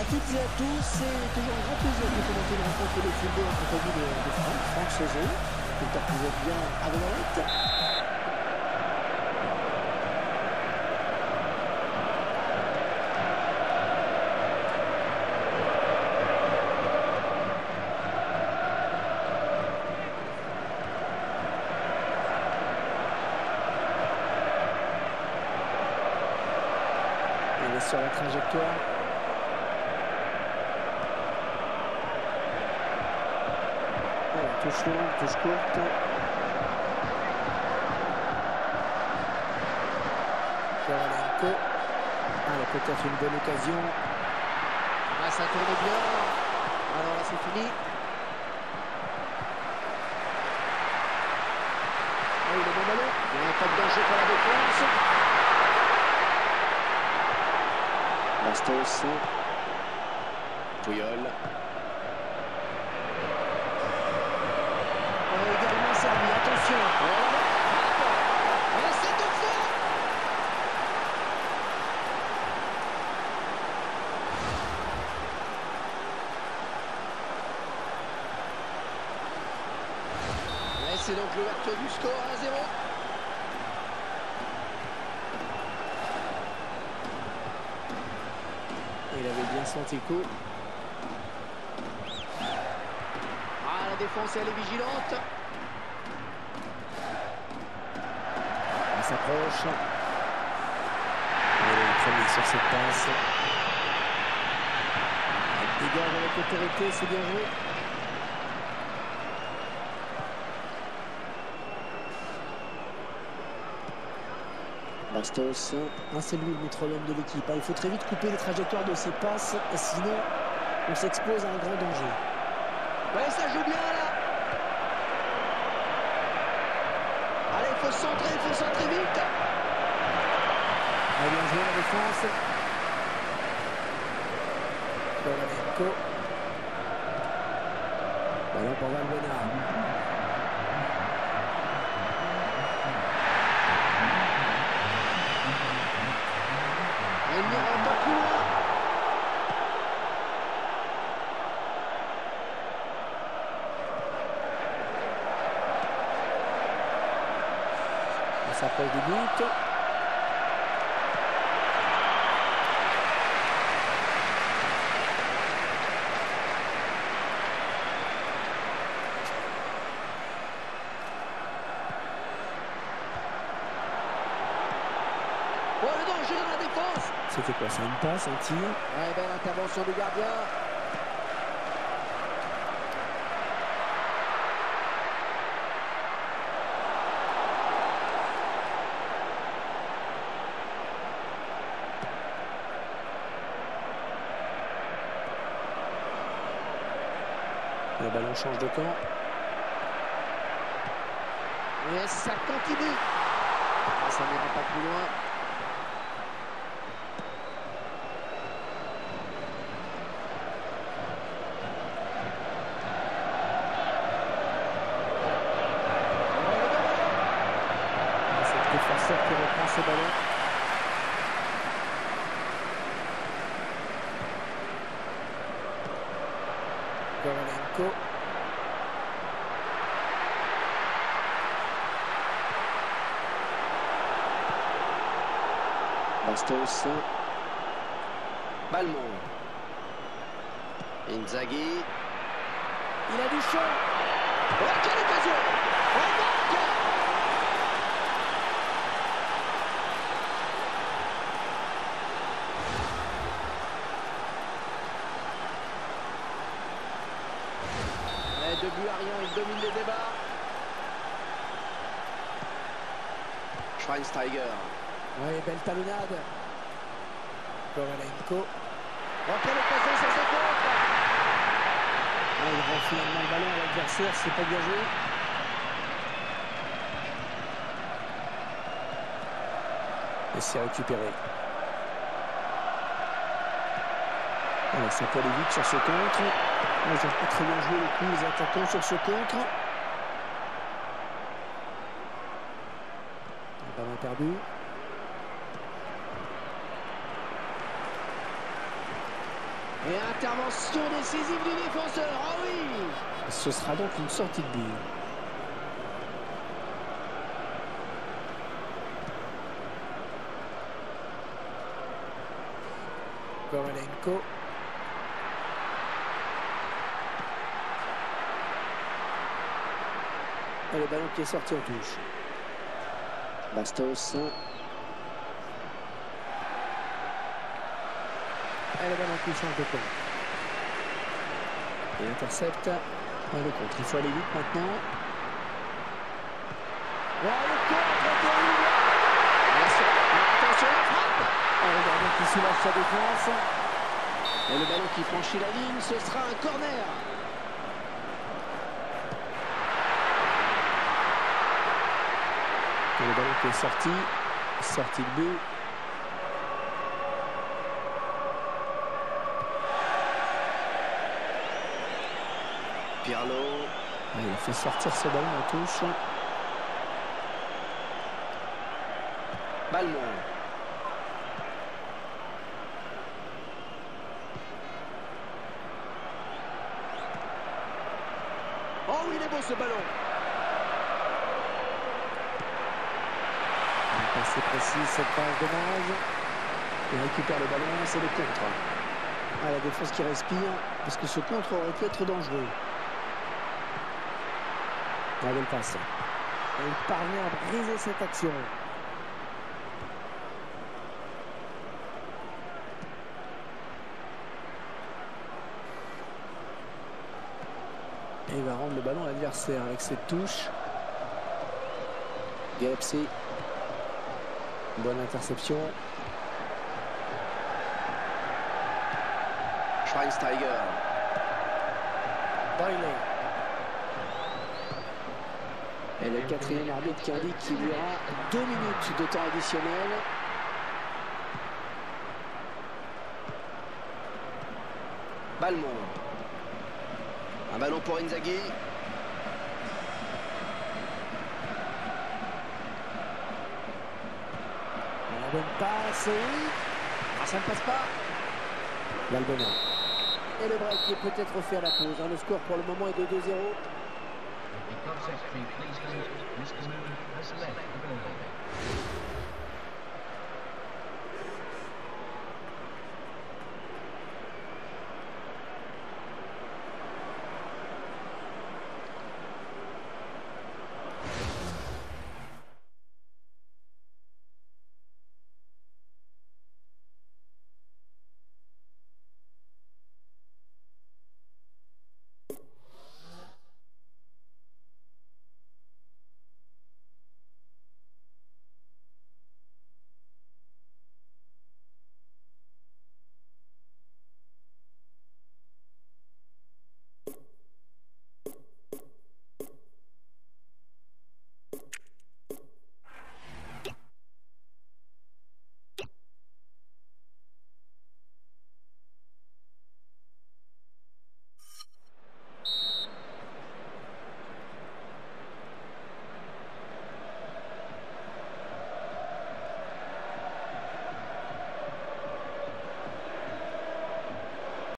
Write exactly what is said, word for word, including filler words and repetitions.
toutes et à tous, c'est toujours un grand plaisir de commenter une rencontre de football en compagnie de, de Franck, Franck Sauzet, qui porte toujours bien à Valorette. Il est sur la trajectoire. Touche longue, touche courte. Kovalenko. Ah, peut-être une bonne occasion. Ah, ça tourne bien. Alors là, c'est fini. Ah oui, le bon ballon. Il y a un pas de danger pour la défense. Bastos. Puyol. Également servi, attention. Et c'est de fait. Et c'est donc l'ouverture du score à zéro. Il avait bien senti le coup. Ah, la défense, elle est vigilante. Il s'approche. Il est le premier sur cette passe. Il dégage avec autorité, c'est bien joué. Bastos. Ah, c'est lui le métronome de l'équipe. Il faut très vite couper les trajectoires de ses passes, sinon on s'expose à un grand danger. Ouais, ça joue bien là. Allez, il faut centrer, il faut centrer vite. Allez, bien joué la défense. Kovalenko. Ballon pour Valbuena. Il n'ira pas plus loin. On s'approche du but. Oh, le danger dans la défense. C'était quoi ça, une passe, un tir? Ouais, belle intervention du gardien. Le ballon change de camp. Et ça continue. Ah, ça n'ira pas plus loin. C'est le défenseur qui reprend ce ballon. Kovalenko. Bastos. Balmont. Inzaghi. Il a du chaud. Oh, quelle occasion! Oh, marque! Et deux buts à rien, il domine les débats. Schweinsteiger. Oui, belle talonnade. Kovalenko. Oh, quelle occasion, ça se contre. Ah, il rend finalement le ballon à l'adversaire, c'est pas bien joué. Et c'est récupéré. Alors, ça peut aller vite sur ce contre. Oh, ils ont pas très bien joué le coup, les attaquants sur ce contre. Le ballon perdu. Et intervention décisive du défenseur. Ah oui! Ce sera donc une sortie de but. Korolenko. Et le ballon qui est sorti en touche. Bastos. Et le ballon qui change de camp. Il intercepte. Et le contre. Il faut aller vite maintenant. Oh, le contre terrible. Attention, la frappe. Et le ballon qui soulage sa défense. Et le ballon qui franchit la ligne, ce sera un corner. Et le ballon qui est sorti. Sorti de but. Pirlo. Il a fait sortir ce ballon en touche. Balmont. Oh, il est beau ce ballon. Un passé précis, cette passe dommage. Il récupère le ballon, c'est le contre. Ah, la défense qui respire, parce que ce contre aurait pu être dangereux. La belle passe. Et il parvient à briser cette action. Et il va rendre le ballon à l'adversaire avec cette touche. Gapsi. Bonne interception. Schweinsteiger. Bailey. Et le quatrième arbitre qui indique qu'il y aura deux minutes de temps additionnel. Balmont. Un ballon pour Inzaghi. La bonne passe. Ah, ça ne passe pas. Valbuena. Et le break qui est peut-être fait à la pause. Le score pour le moment est de deux zéro. Secretary, please note, Mister Moon has left the building.